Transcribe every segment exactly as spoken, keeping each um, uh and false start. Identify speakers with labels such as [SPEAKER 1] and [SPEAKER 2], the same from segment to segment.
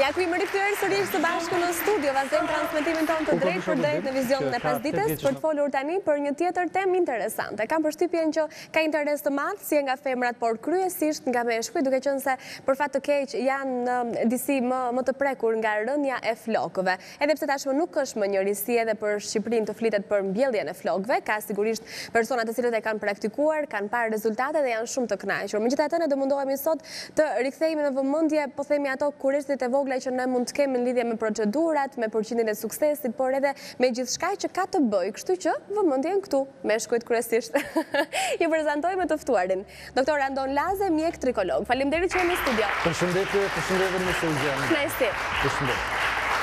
[SPEAKER 1] ku i më rikthyer sërish së bashku në studio, vazhdojmë transmetimin tonë të drejtë për drejtë në vizionin e pasdites për të folur tani për një tjetër temë interesante. Kam përshtypjen që ka interes të madh si nga femrat, por kryesisht nga meshkujt, duke qenë se për fat të keq janë disi më më të prekur nga rënja e flokëve. Edhe pse tashmë nuk është më njëjësi edhe për Shqipërinë të flitet për mbjelljen e flokëve, ka sigurisht persona të cilët e kanë praktikuar, kanë parë rezultate dhe janë shumë të kënaqur. Megjithatë, ne do mundohemi sot të rikthehemi në vëmendje, po themi ato kurrizet e vogla që ne mund të kemi në lidhje me procedurat, me përqindjen e suksesit, por edhe me gjithçka që ka të bëjë, kështu që vëmendjen këtu, meshkujt kryesisht. Ju prezantoj me të ftuarin. Doktor Andon Laze, mjek trikolog. Faleminderit që jeni në studio.
[SPEAKER 2] Përshëndetje, përshëndetje në studio.
[SPEAKER 1] Kënaqësi.
[SPEAKER 2] Përshëndetje.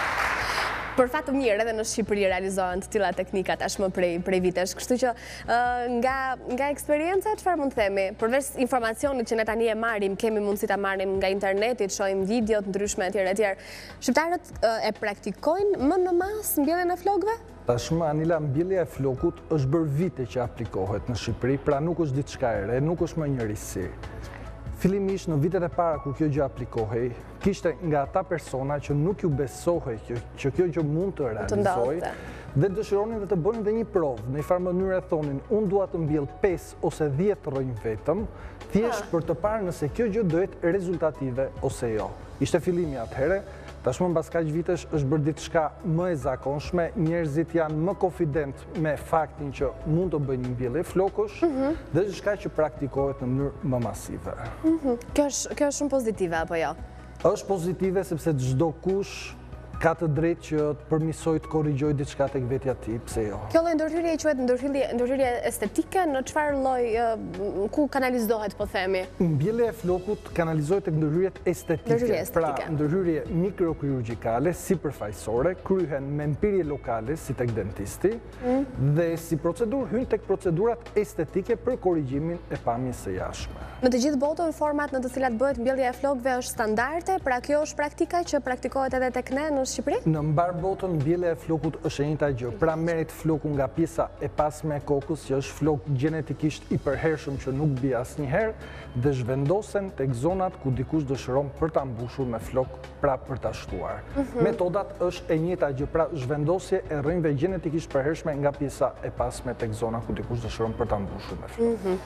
[SPEAKER 1] Për fat të mirë edhe në Shqipëri realizohen të tilla teknika tashmë prej prej vitesh, kështu që nga nga eksperjenca çfarë mund të themi? Përveç informacionit që ne tani e marrim, kemi mundësi ta marrim nga interneti, të shohim video të ndryshme etj etj. Shqiptarët e praktikojnë më në masë mbjelljen e flokëve?
[SPEAKER 2] Tashmë Anila, mbjellja e flokut është bërë vite që aplikohet në Shqipëri, pra nuk është diçka e re, nuk është më njëjësi. Fillimisht në vitet e para kur kjo gjë aplikohej, kishte nga ata persona që nuk ju besohej që kjo gjë mund të realizojë dhe dëshironin dhe të bënin dhe një provë. Në një farë mënyrë e thonin, unë dua të mbjell pesë ose dhjetë rrënjë vetëm, thjesht për të parë nëse kjo gjë do jetë rezultative ose jo. Ishte fillimi atëherë. Tashmë mbas kaq vitesh është bërë diçka më e zakonshme, njerëzit janë më konfident me faktin që mund të bëjnë një mbjellje flokësh dhe diçka që praktikohet në mënyrë më masive.
[SPEAKER 1] Kjo është kjo është shumë pozitive apo jo?
[SPEAKER 2] Është pozitive sepse çdo kush ka të drejtë që të përmisoj të korrigjoj diçka tek vetja e tij, pse jo?
[SPEAKER 1] Kjo lloj ndërhyrje quhet ndërhyrje ndërhyrje estetike, në çfarë lloj ku kanalizohet, po themi?
[SPEAKER 2] Mbjellja e flokut kanalizohet tek ndërhyrjet estetike.
[SPEAKER 1] Ndërhyrje estetike.
[SPEAKER 2] Pra, ndërhyrje mikrokirugjikale, sipërfaqësore, kryhen me mpirje lokale si tek dentisti dhe si procedurë hyn tek procedurat estetike për korrigjimin e pamjes së jashtme.
[SPEAKER 1] Në të gjithë botën, format në të cilat bëhet mbjellja e flokëve është standarde, pra kjo është praktika që praktikohet edhe tek ne në Shqipëri?
[SPEAKER 2] Në mbar botën mbjellja e flokut është e njëjta gjë. Pra merret floku nga pjesa e pasme e kokës, që është flok gjenetikisht i përhershëm që nuk bie asnjëherë, dhe zhvendosen tek zonat ku dikush dëshiron për ta mbushur me flok, pra për ta shtuar. Metodat është e njëjta gjë, pra zhvendosje e rrënjëve gjenetikisht përhershme nga pjesa e pasme tek zona ku dikush dëshiron për ta mbushur me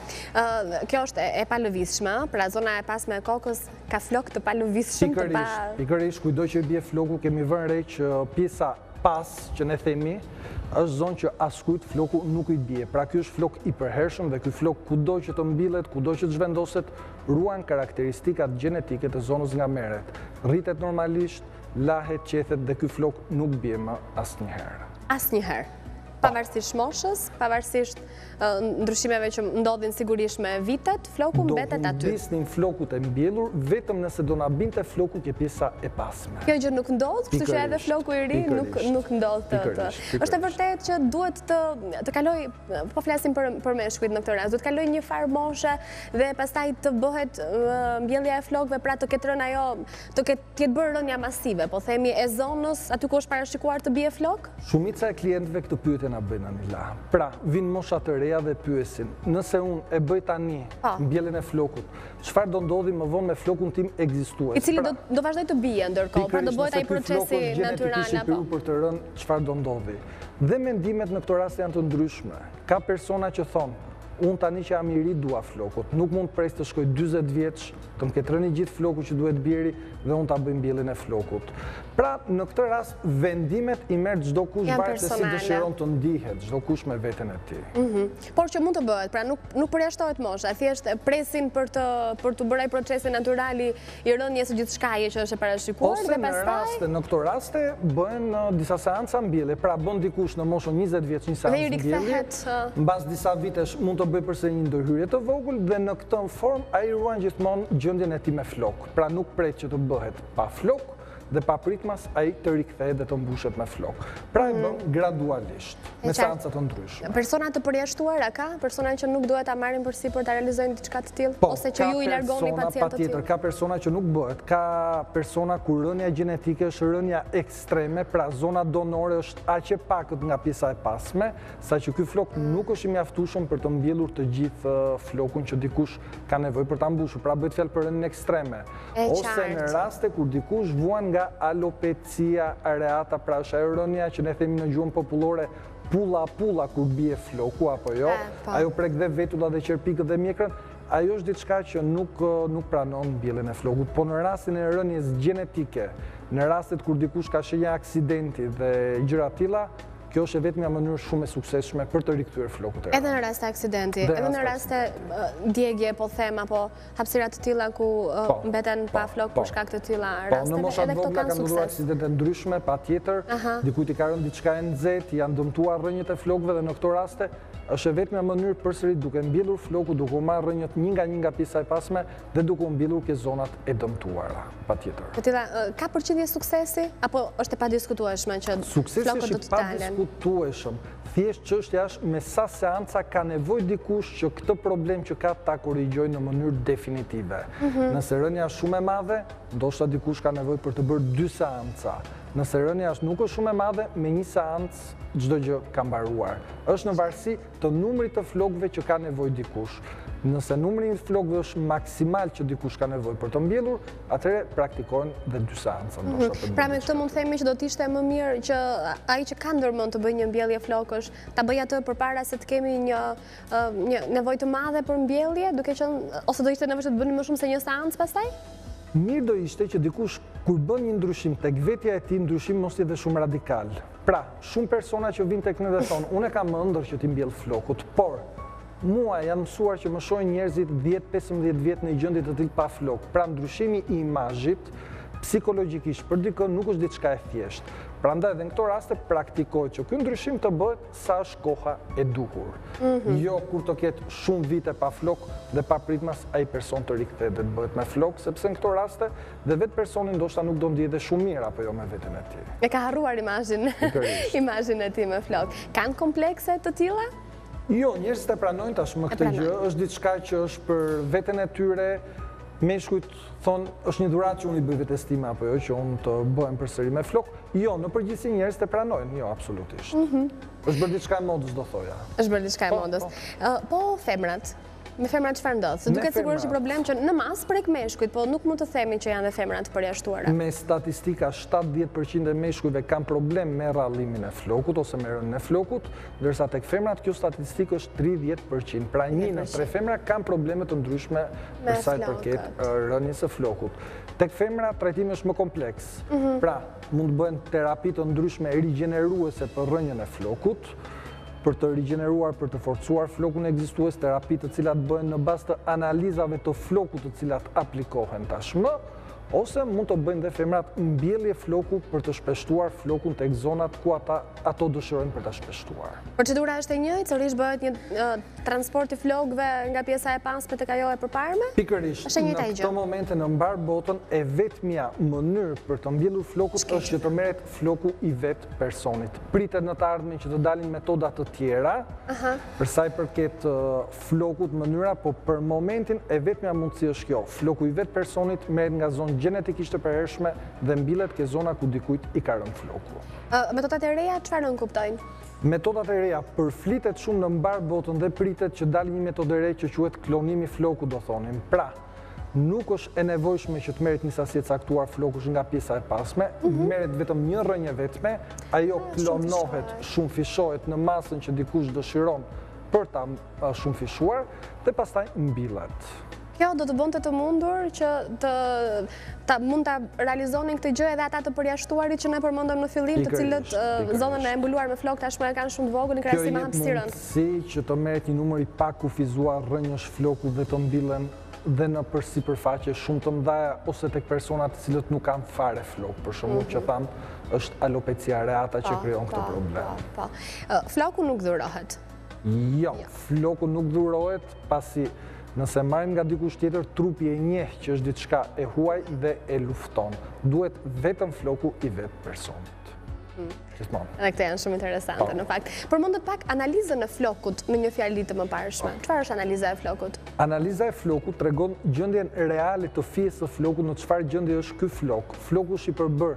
[SPEAKER 2] flok.
[SPEAKER 1] Kjo është e palëvizshme, pra zona e pasme e kokës ka flok të palëvizshëm të pa.
[SPEAKER 2] Pikërisht, kujdo që bie floku kemi vënë re që pjesa pas që ne themi është zonë që askujt floku nuk i bie. Pra ky është flok i përhershëm dhe ky flok kudo që të mbillet, kudo që të zhvendoset, ruan karakteristikat gjenetike të zonës nga merret. Rritet normalisht, lahet, qethet dhe ky flok nuk bie më asnjëherë.
[SPEAKER 1] Asnjëherë. Pavarësisht moshës, pavarësisht ndryshimeve që ndodhin sigurisht me vitet, floku mbetet aty.
[SPEAKER 2] Do humbisnin flokut e mbjellur vetëm nëse do na binte floku ke pjesa e pasme.
[SPEAKER 1] Kjo gjë nuk ndodh, kështu që edhe floku i ri nuk nuk ndodh të. Është e vërtetë që duhet të të kaloj, po flasim për për meshkujt në këtë rast, duhet të kaloj një farë moshe dhe pastaj të bëhet mbjellja e flokëve, pra të ketë rënë ajo, të ketë të ketë bërë rënja masive, po themi e zonës aty ku është parashikuar të bie flok?
[SPEAKER 2] Shumica e klientëve këtë pyetje na bëjnë Anila. Pra, vinë mosha të reja dhe pyesin, nëse unë e bëj tani mbjelljen e flokut, çfarë do ndodhi më vonë me flokun tim ekzistues?
[SPEAKER 1] I cili do do vazhdoj të bie ndërkohë, pra do bëhet ai procesi natyral apo?
[SPEAKER 2] Për të rënë, çfarë do ndodhi? Dhe mendimet në këtë rast janë të ndryshme. Ka persona që thonë, unë tani që jam i ri dua flokut, nuk mund pres të shkoj dyzet vjeç, të më ketë rënë gjithë floku që duhet bjeri dhe unë ta bëj mbjelljen e flokut. Pra, në këtë rast, vendimet i merr çdo kush varet se si dëshiron të ndihet, çdo kush me veten e tij.
[SPEAKER 1] Por që mund të bëhet, pra nuk nuk përjashtohet mosha, thjesht presin për të për të bërë ai procesi natyral i rënies së gjithçkaje që është e parashikuar dhe pastaj.
[SPEAKER 2] Ose në raste, në këto raste bëhen disa seanca mbjellje, pra bën dikush në moshën njëzet vjeç një seancë mbjellje, mbas disa vitesh mund të bëj përsëri një ndërhyrje të vogël dhe në këtë formë ai ruan gjithmonë gjendjen e tij me flok. Pra nuk pret që të bëhet pa flok dhe pa pritmas ai të rikthehet dhe të mbushet me flok. Pra e bën gradualisht, me seanca të ndryshme.
[SPEAKER 1] Persona të përjashtuara ka? Persona që nuk duhet ta marrin përsipër ta realizojnë diçka të tillë ose që ju i largoni pacientët të tillë?
[SPEAKER 2] Ka persona që nuk bëhet, ka persona ku rënja gjenetike është rënja ekstreme, pra zona donore është aq e pakët nga pjesa e pasme, saqë ky flok nuk është i mjaftueshëm për të mbjellur të gjithë flokun që dikush ka nevojë për ta mbushur. Pra bëhet fjalë për rënien ekstreme. Ose në raste kur dikush vuan nga nga alopecia areata, pra është ajo rënja që ne themi në gjuhën popullore pulla-pulla kur bie floku, apo jo, ajo prek dhe vetullat dhe qerpikët dhe mjekrën, ajo është diçka që nuk, nuk pranon mbjelljen e flokut, po në rastin e rënjes gjenetike, në rastet kur dikush ka shenja aksidenti dhe gjëra tilla, kjo është e vetmja mënyrë shumë e suksesshme për të rikthyer flokut e rënë.
[SPEAKER 1] Edhe në rast të aksidenti, edhe në rast të djegje, po them, apo hapësira të tilla ku mbeten pa flok për shkak të tilla rasteve,
[SPEAKER 2] në moshat vogla kanë ndodhur aksidente ndryshme, patjetër, dikujt i ka rënë diçka e nxehtë, janë dëmtuar rrënjët e flokëve dhe në këto raste është e vetmja mënyrë përsëri duke mbjellur floku, duke u marrë rrënjët një nga një nga pjesa e pasme dhe duke u mbjellur ke zonat e dëmtuara, patjetër.
[SPEAKER 1] Tilla, ka përqindje suksesi apo është e padiskutueshme që flokët do të dalen?
[SPEAKER 2] Diskutueshëm. Thjesht çështja është me sa seanca ka nevojë dikush që këtë problem që ka ta korrigjojë në mënyrë definitive. Nëse rënja është shumë e madhe, ndoshta dikush ka nevojë për të bërë dy seanca. Nëse rënja është nuk është shumë e madhe, me një seancë çdo gjë ka mbaruar. Është në varësi të numrit të flokëve që ka nevojë dikush. Nëse numri i flokëve është maksimal që dikush ka nevojë për të mbjellur, atëherë praktikohen dhe dy seanca ndoshta.
[SPEAKER 1] Pra me këtë mund të themi që do të ishte më mirë që ai që ka ndërmend të bëjë një mbjellje flokësh, ta bëjë atë përpara se të kemi një një nevojë të madhe për mbjellje, duke qenë ose do ishte nevojë të bëni më shumë se një seancë pastaj?
[SPEAKER 2] Mirë do ishte që dikush kur bën një ndryshim tek vetja e tij, ndryshim mos jetë shumë radikal. Pra, shumë persona që vinë tek ne dhe thonë, unë kam ëndër që ti mbjell flokut, por mua janë mësuar që më shohin njerëzit dhjetë pesëmbëdhjetë vjet në një gjendje të tillë pa flok. Pra, ndryshimi i imazhit psikologjikisht për dikë nuk është diçka e thjeshtë. Prandaj edhe në këto raste praktikohet që ky ndryshim të bëhet sa është koha e duhur. Jo kur të ketë shumë vite pa flok dhe pa pritmas ai person të rikthehet dhe të bëhet me flok, sepse në këto raste dhe vetë personi ndoshta nuk do ndihet shumë mirë apo jo me veten e tij.
[SPEAKER 1] E ka harruar imazhin, imazhin e tij me flok. Kanë komplekse të tilla?
[SPEAKER 2] Jo, njerëzit e pranojnë tashmë këtë gjë, është diçka që është për veten e tyre. Meshkujt thonë, është një dhuratë që unë i bëj vetes time apo jo, që unë të bëhem përsëri me flok. Jo, në përgjithësi njerëzit e pranojnë, jo, absolutisht. Është bërë diçka e modës, do thoja.
[SPEAKER 1] Është bërë diçka e modës. Po femrat, me femrat çfarë ndodh? Se duket sigurisht një problem që në mas prek meshkujt, po nuk mund të themi që janë dhe femrat të përjashtuara. Me
[SPEAKER 2] statistika, shtatëdhjetë përqind e meshkujve kanë problem me rrallimin e flokut ose me rënien e flokut, ndërsa tek femrat kjo statistikë është tridhjetë përqind. Pra një në tre femra kanë probleme të ndryshme për sa i përket rënies së flokut. Tek femra trajtimi është më kompleks. Pra, mund të bëhen terapi të ndryshme rigjeneruese për rënien e flokut, për të rigjeneruar, për të forcuar flokun ekzistues, terapi të cilat bëhen në bazë të analizave të flokut të cilat aplikohen tashmë, ose mund të bëjnë dhe femrat mbjellje floku për të shpeshtuar flokun tek zonat ku ata ato dëshirojnë për ta shpeshtuar.
[SPEAKER 1] Procedura është e njëjtë, sërish bëhet një transport i flokëve nga pjesa e pasme tek ajo e përparme?
[SPEAKER 2] Pikërisht, në këto momente në mbar botën e vetmja mënyrë për të mbjellur flokut është që të merret floku i vet personit. Pritet në të ardhmen që të dalin metoda të tjera, për sa i përket flokut mënyra, po për momentin e vetmja mundësi është kjo. Floku i vet personit merret nga zonë gjenetikisht të përhershme dhe mbillet ke zona ku dikujt i ka rënë floku.
[SPEAKER 1] Metodat e reja çfarë nënkuptojnë?
[SPEAKER 2] Metodat e reja përflitet shumë në mbar botën dhe pritet që dalë një metodë e re që quhet klonimi floku, do thonim. Pra, nuk është e nevojshme që të merret një sasi e caktuar flokush nga pjesa e pasme, merret vetëm një rrënje vetme, ajo klonohet, shumëfishohet në masën që dikush dëshiron për ta shumëfishuar dhe pastaj mbillet.
[SPEAKER 1] Kjo do të bënte të mundur që të mund të realizonin këtë gjë edhe ata të përjashtuarit që ne përmendëm në fillim, të cilët zonën e mbuluar me flok tashmë e kanë shumë të vogël në krahasim me hapësirën.
[SPEAKER 2] Kjo jep mundësi që të merret një numër i pak kufizuar rrënjësh floku dhe të mbillen dhe në përsipërfaqe shumë të mëdha ose tek persona të cilët nuk kanë fare flok, për shembull që tham është alopecia areata që krijon këtë problem.
[SPEAKER 1] Po. Floku nuk dhurohet.
[SPEAKER 2] Jo, floku nuk dhurohet pasi nëse marrim nga dikush tjetër, trupi e njeh që është diçka e huaj dhe e lufton. Duhet vetëm floku i vet personit.
[SPEAKER 1] Edhe këto janë shumë interesante në fakt. Përmendet pak analizën e flokut me një fjali të mëparshme. Çfarë është analiza e flokut?
[SPEAKER 2] Analiza e flokut tregon gjendjen reale të fjesë së flokut, në çfarë gjendje është ky flok. Floku është i përbërë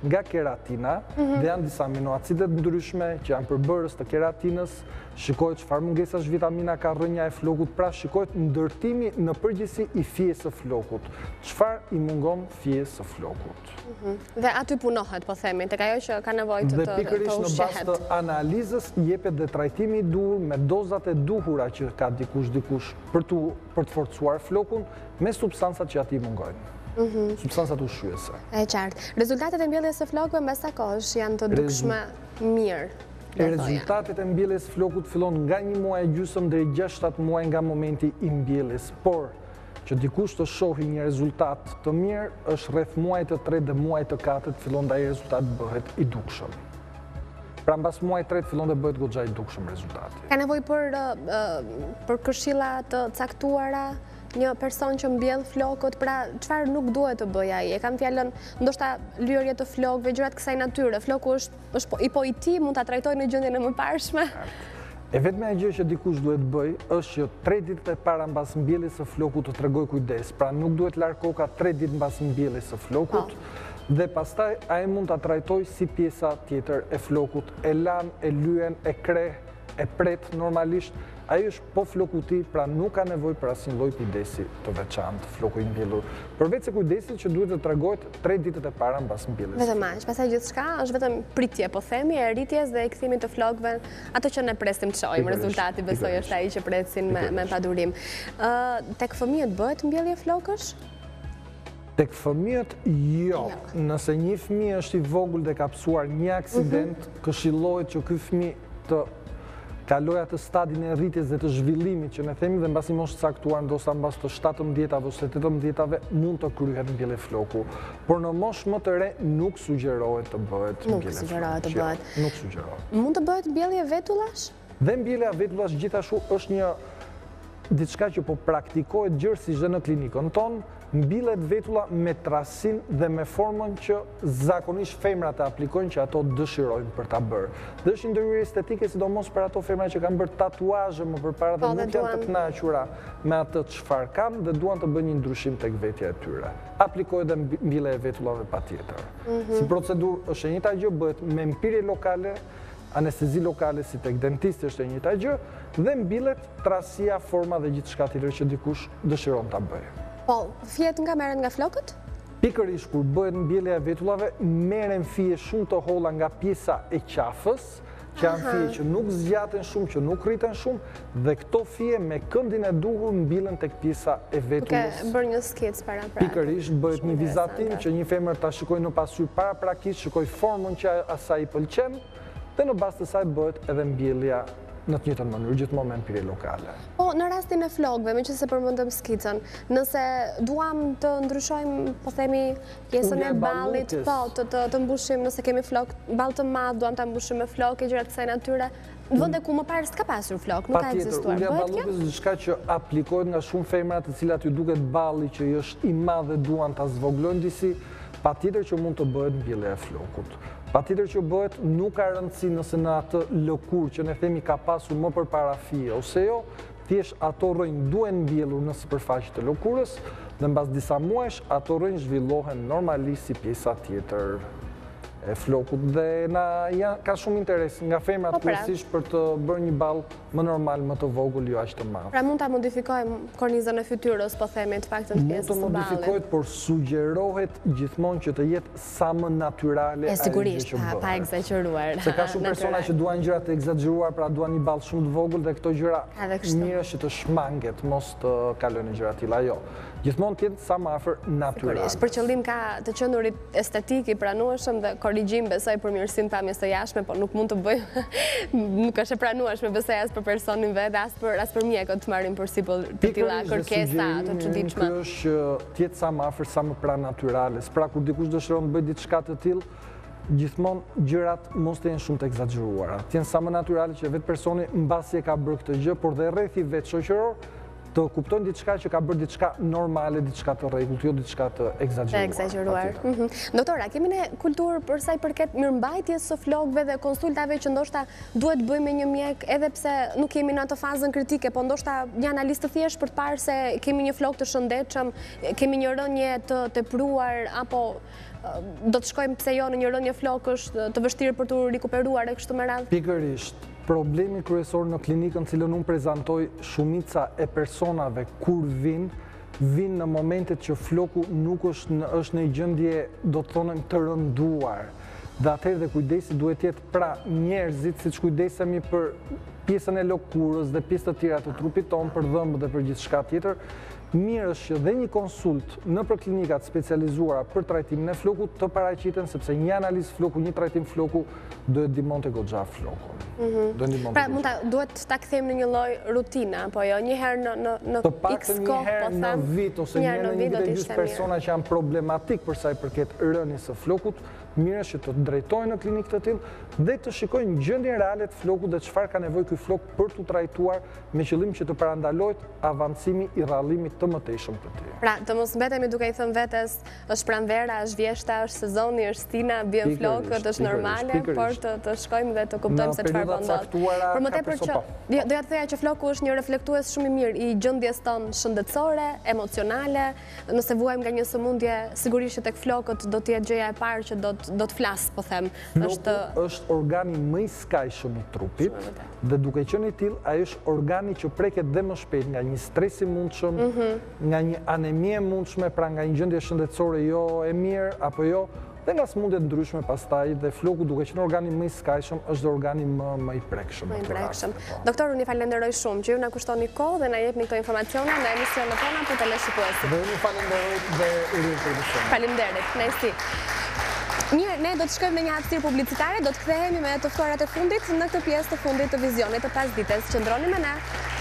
[SPEAKER 2] nga keratina dhe janë disa aminoacidet ndryshme që janë përbërës të keratinës, shikohet çfarë mungesash vitamina ka rrënja e flokut, pra shikohet ndërtimi në përgjithësi i fijes së flokut, çfarë i mungon fijes së flokut.
[SPEAKER 1] Dhe aty punohet, po themi, tek ajo që ka nevojë të
[SPEAKER 2] Dhe pikërisht në bazë të analizës jepet dhe trajtimi i duhur me dozat e duhura që ka dikush dikush për të për të forcuar flokun me substancat që atij mungojnë. Substancat ushqyese.
[SPEAKER 1] E qartë. Rezultatet e mbjelljes së flokëve mbas sa kohësh janë të dukshme mirë?
[SPEAKER 2] Rezultatet e mbjelljes së flokut fillon nga një muaj e gjysmë deri gjashtë shtatë muaj nga momenti i mbjelljes, por që dikush të shohë një rezultat të mirë është rreth muajit të tretë dhe muajit të katërt fillon dhe ai rezultat bëhet i dukshëm. Pra mbas muajit të tretë fillon dhe bëhet goxha i dukshëm rezultati.
[SPEAKER 1] Ka nevojë për për këshilla të caktuara një person që mbjell flokët, pra çfarë nuk duhet të bëjë ai? E kam fjalën ndoshta lyerje të flokëve, gjërat kësaj natyre. Floku është është i po i ti, mund ta trajtojë në gjendjen e mëparshme.
[SPEAKER 2] E vetme gjë që dikush duhet bëj është që tre ditët e para mbas mbjelljes së flokut të tregoj kujdes. Pra nuk duhet larg koka tre ditë mbas mbjelljes së flokut. Dhe pastaj ai mund ta trajtoj si pjesa tjetër e flokut, e lan, e lyen, e kreh, e pret normalisht. Ai është po floku i tij, pra nuk ka nevojë për asnjë lloj kujdesi të veçantë floku i mbjellur. Përveç se kujdesi që duhet të tregohet tre ditët e para mbas mbjelljes.
[SPEAKER 1] Vetëm aq, pastaj gjithçka është vetëm pritje, po themi, e rritjes dhe e kthimit të flokëve, ato që ne presim të shohim. Rezultati besoj është ai që presin me me padurim. Ë tek fëmijët bëhet mbjellje flokësh?
[SPEAKER 2] Tek fëmijët jo. Nëse një fëmijë është i vogël dhe ka psuar një aksident, këshillohet që ky fëmijë të kaloj atë stadin e rritjes dhe të zhvillimit që ne themi dhe mbasi moshë caktuar ndoshta mbas të shtatëmbëdhjetave ose tetëmbëdhjetave mund të kryhet mbjellje floku. Por në moshë më të re nuk sugjerohet të bëhet mbjellje floku.
[SPEAKER 1] Nuk sugjerohet të bëhet.
[SPEAKER 2] Nuk sugjerohet.
[SPEAKER 1] Mund të bëhet mbjellje vetullash?
[SPEAKER 2] Dhe mbjellja vetullash gjithashtu është një diçka që po praktikohet gjithsesi dhe në klinikën tonë, mbillet vetulla me trasin dhe me formën që zakonisht femrat e aplikojnë që ato dëshirojnë për ta bërë. Dhe është një ndërhyrje estetike, sidomos për ato femra që kanë bërë tatuazhe më përpara dhe nuk janë të kënaqura me atë çfarë kanë dhe duan të bëjnë një ndryshim tek vetja e tyre. Aplikohet dhe mbjellja e vetullave patjetër. Si procedurë është e njëjta gjë, bëhet me mpirje lokale, anestezi lokale si tek dentisti është e njëjta gjë dhe mbillet trasia, forma dhe gjithçka tjetër që dikush dëshiron ta bëjë.
[SPEAKER 1] Po, fjet nga merren nga flokët?
[SPEAKER 2] Pikërisht kur bëhet mbjellja e vetullave, merren fije shumë të holla nga pjesa e qafës, që janë fije që nuk zgjaten shumë, që nuk rriten shumë, dhe këto fije me këndin e duhur mbillen tek pjesa e vetullës.
[SPEAKER 1] Duke bërë një skicë para pra.
[SPEAKER 2] Pikërisht bëhet një vizatim që një femër ta shikojë në pasqyrë paraprakisht, shikojë formën që asaj i pëlqen, dhe në bazë të saj bëhet edhe mbjellja në të njëjtën mënyrë, gjithmonë me mpirje lokale.
[SPEAKER 1] Po, në rastin e flokëve, meqenëse përmendëm skicën, nëse duam të ndryshojmë, po themi, pjesën e ballit, po, të të mbushim, nëse kemi flok, ball të madh, duam ta mbushim me flokë, gjëra të kësaj natyre, në vende ku më parë s'ka pasur flok, nuk ka ekzistuar.
[SPEAKER 2] Patjetër, ulja ballukës është diçka që aplikohet nga shumë femra të cilat ju duket balli që është i madh dhe duan ta zvoglojnë disi, patjetër që mund të bëhet mbjellja e flokut. Patjetër që bëhet, nuk ka rëndësi nëse në atë lëkurë që ne themi ka pasur më përpara fije ose jo, thjesht ato rrënjë duhen mbjellur në sipërfaqe të lëkurës dhe mbas disa muajsh ato rrënjë zhvillohen normalisht si pjesa tjetër e flokut dhe na ja ka shumë interes nga femrat kryesisht për të bërë një ball më normal, më të vogël, jo aq të madh.
[SPEAKER 1] Pra mund ta modifikojmë kornizën e fytyrës, po themi, të paktën të pjesës së ballit.
[SPEAKER 2] Mund të modifikohet, por sugjerohet gjithmonë që të jetë sa më natyrale
[SPEAKER 1] ajo që bëhet. Pa egzageruar.
[SPEAKER 2] Se ka shumë persona që duan gjëra të egzageruar, pra duan një ball shumë të vogël dhe këto gjëra mirë që të shmanget, mos të kalojnë gjëra të tilla. Jo. Gjithmonë të jetë sa më afër natyrale.
[SPEAKER 1] Për qëllim ka të qenurit estetik i pranueshëm dhe korrigjim besoj për mirësinë pamjes së jashtme, po nuk mund të bëjmë, nuk është e pranueshme besoj as për personin vetë, as për as për mjekët të marrin përsipër të tilla kërkesa të çuditshme.
[SPEAKER 2] Kjo është që të jetë sa më afër, sa më pranë natyrale. Pra kur dikush dëshiron të bëjë diçka të tillë, gjithmonë gjërat mos të jenë shumë të egzageruara. Të jenë sa më natyrale që vetë personi mbasi e ka bërë këtë gjë, por dhe rrethi vetë shoqëror të kuptojnë diçka që ka bërë diçka normale, diçka të rregullt, jo diçka të egzageruar.
[SPEAKER 1] Egzageruar. Doktora, kemi ne kulturë për sa i përket mirëmbajtjes së flokëve dhe konsultave që ndoshta duhet bëjmë me një mjek, edhe pse nuk kemi në atë fazën kritike, po ndoshta një analistë të thjesht për të parë se kemi një flok të shëndetshëm, kemi një rënje të tepruar apo do të shkojmë pse jo në një rënje flokësh të vështirë për të rikuperuar e kështu me radhë.
[SPEAKER 2] Pikërisht. Problemi kryesor në klinikën cilën unë prezantoj, shumica e personave kur vinë, vinë në momentet që floku nuk është në, është në gjendje, do të thonë, të rënduar. Dhe atëherë dhe kujdesi duhet jetë pra njerëzit, siç kujdesemi për pjesën e lëkurës dhe pjesë të tjera të trupit tonë, për dhëmbët dhe për gjithçka tjetër, mirë është që dhe një konsult në për klinikat specializuara për trajtimin e flokut të paraqiten, sepse një analizë floku, një trajtim floku duhet ndihmonte goxha flokun.
[SPEAKER 1] Pra, mund ta duhet ta kthejmë në një lloj rutine, apo jo, një herë në në në X kohë, po them.
[SPEAKER 2] Në vit ose një herë në një vit e gjysmë persona që janë problematik për sa i përket rënies së flokut, mirë është që të drejtojnë në klinikë të tillë dhe të shikojnë gjendjen reale të flokut dhe çfarë ka nevojë ky flok për tu trajtuar me qëllim që të parandalohet avancimi i rrallimit të mëtejshëm të tij.
[SPEAKER 1] Pra, të mos mbetemi duke i thënë vetes, është pranvera, është vjeshta, është sezoni, është stina, bien flokët, është normale, por të të shkojmë dhe të kuptojmë se çfarë po ndodh. Por më tepër që doja të thoya që floku është një reflektues shumë i mirë i gjendjes tonë shëndetësore, emocionale. Nëse vuajmë nga një sëmundje, sigurisht që tek flokët do të jetë gjëja e parë që do të do të flas, po them.
[SPEAKER 2] Floku është organi më i skajshëm i trupit dhe duke qenë i tillë, ai është organi që preket dhe më shpejt nga një stres i mundshëm, nga një anemi e mundshme, pra nga një gjendje shëndetësore jo e mirë apo jo, dhe nga sëmundje të ndryshme pastaj, dhe floku duke qenë organi më i skajshëm është organi më më i prekshëm.
[SPEAKER 1] Më i prekshëm. Doktor, unë ju falenderoj shumë që ju na kushtoni kohë dhe na jepni këto informacione në emisionet tona për teleshikuesit.
[SPEAKER 2] Dhe unë falenderoj dhe uroj përgjithësi.
[SPEAKER 1] Faleminderit. Nëse Mirë, ne do të shkojmë në një hapësirë publicitare, do të kthehemi me të ftuarat e fundit në këtë pjesë të fundit të vizionit të pasdites. Qëndroni me ne.